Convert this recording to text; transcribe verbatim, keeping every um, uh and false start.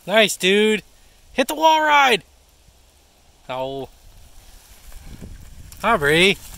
Nice, dude. Hit the wall ride. Oh. Aubrey.